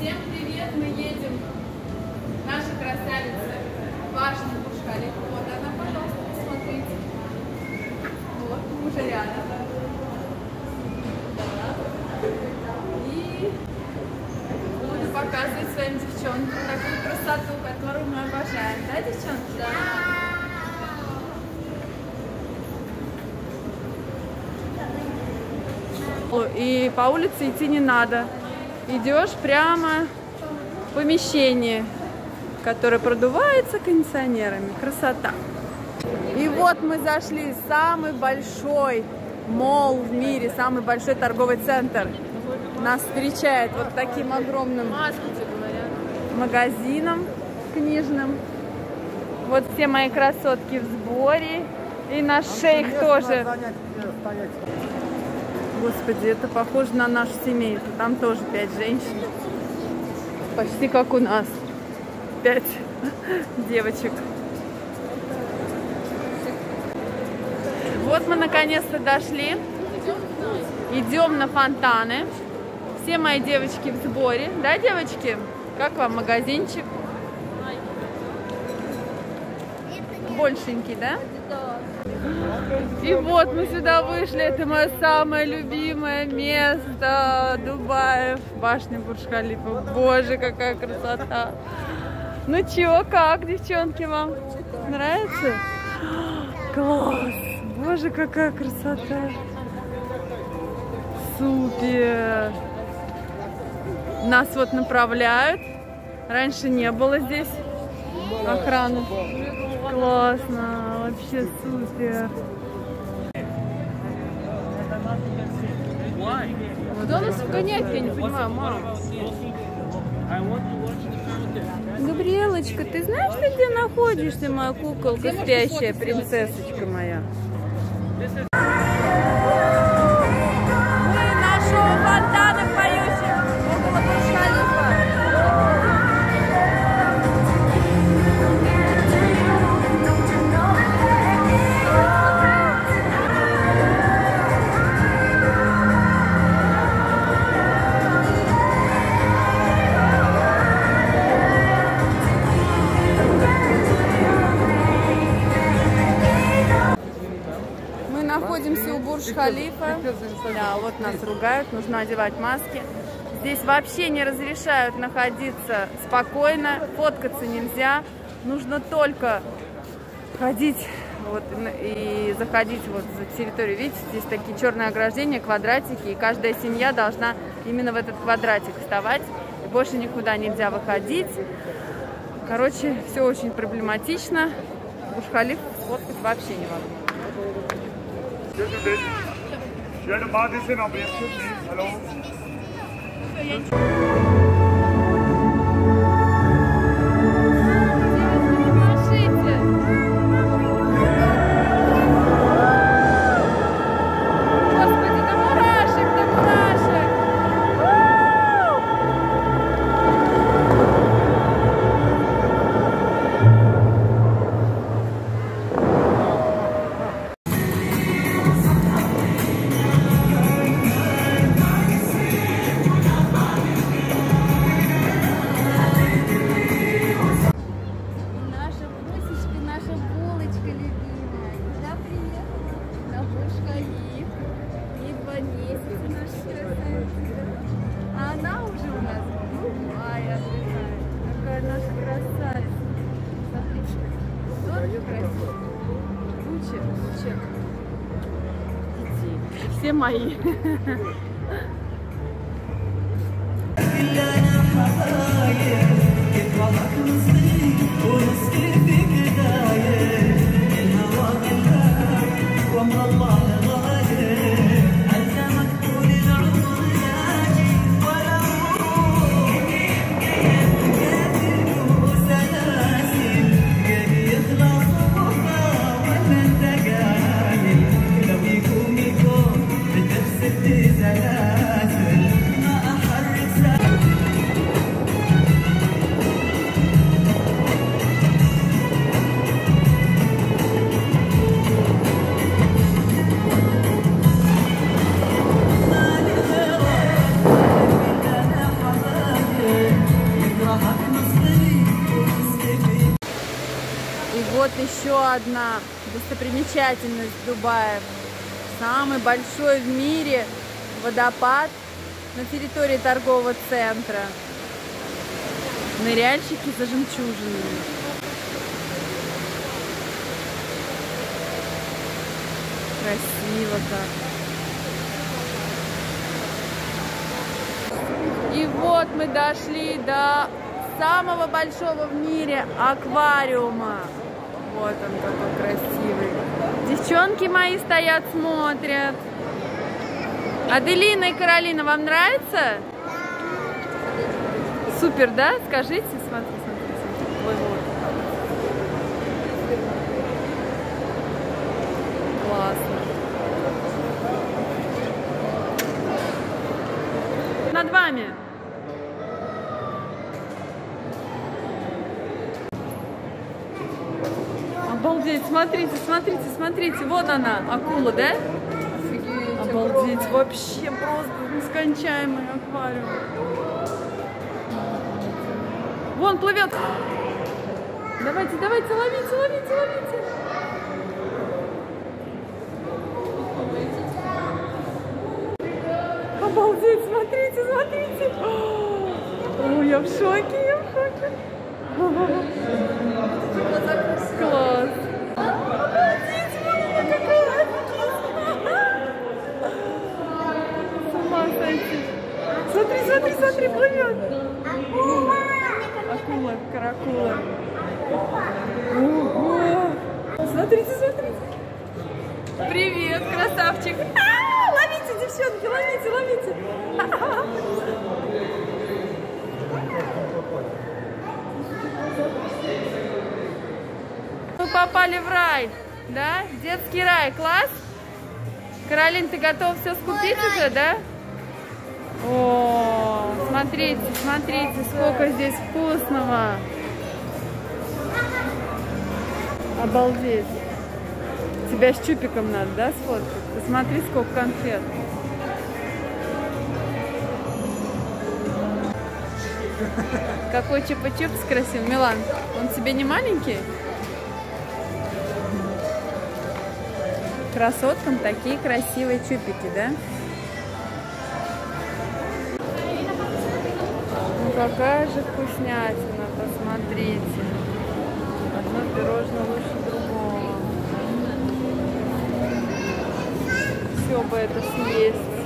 Всем привет! Мы едем. Наша красавица башня Бурдж-Халифа. Вот она, пожалуйста, посмотрите. Вот, уже рядом. Да. И буду показывать своим девчонкам такую красоту, которую мы обожаем. Да, девчонки? Да. И по улице идти не надо. Идешь прямо в помещение, которое продувается кондиционерами. Красота. И вот мы зашли в самый большой молл в мире, самый большой торговый центр. Нас встречает вот таким огромным магазином книжным. Вот все мои красотки в сборе. И наш шейх тоже. Господи, это похоже на нашу семейку. Там тоже 5 женщин. Почти как у нас. 5 девочек. Вот мы наконец-то дошли. Идем на фонтаны. Все мои девочки в сборе. Да, девочки? Как вам магазинчик? Большенький, да? И вот мы сюда вышли, это мое самое любимое место Дубаев, башня Бурдж-Халифа. Боже, какая красота! Ну чё, как, девчонки, вам нравится? Класс! Боже, какая красота! Супер! Нас вот направляют. Раньше не было здесь охраны. Классно! Вообще супер! Куда нас вгонять, я не понимаю, мама? Габриэлочка, ты знаешь, ты где находишься, моя куколка спящая, принцессочка моя? Мы на шоу фонтана поющим около Бурдж-Халифа. Находимся у Бурдж-Халифа. Да, вот нас ругают, нужно одевать маски. Здесь вообще не разрешают находиться спокойно, фоткаться нельзя. Нужно только ходить вот, и заходить вот за территорию. Видите, здесь такие черные ограждения, квадратики, и каждая семья должна именно в этот квадратик вставать. И больше никуда нельзя выходить. Короче, все очень проблематично. Бурдж-Халиф сфоткать вообще невозможно. Share the bar this in please. Hello. Все мои. لو يكون يكون بنفس الزمان вот еще одна достопримечательность Дубая. Самый большой в мире водопад на территории торгового центра. Ныряльщики за жемчужинами. Красиво как. И вот мы дошли до самого большого в мире аквариума. Вот он какой красивый. Девчонки мои стоят, смотрят. Аделина и Каролина, вам нравится? Супер, да? Скажите, смотри, смотри, смотри. Ой, вот. Классно. Над вами. Обалдеть, смотрите, смотрите, смотрите. Вот она, акула, да? Офигеть. Обалдеть, вообще просто нескончаемый аквариум. Вон плывет. Давайте, давайте, ловите, ловите, ловите. Обалдеть, смотрите, смотрите. Ой, я в шоке, я в шоке. Класс. Обалдеть, смотри, какая с ума сойти. Смотри, смотри, смотри, плывет. Акула, каракула. Ого. Смотрите, смотрите. Привет, красавчик. Ловите, девчонки, ловите, ловите. Мы попали в рай, да? Детский рай, класс? Каролин, ты готова все скупить уже, да? О, смотрите, смотрите, сколько здесь вкусного. Обалдеть. Тебя с чупиком надо, да, сфоткать? Посмотри, сколько конфет. Какой чупа-чупс красивый. Милан, он тебе не маленький? Красоткам такие красивые чупики, да? Ну какая же вкуснятина, посмотрите. Одно пирожное лучше другого. Все бы это съесть.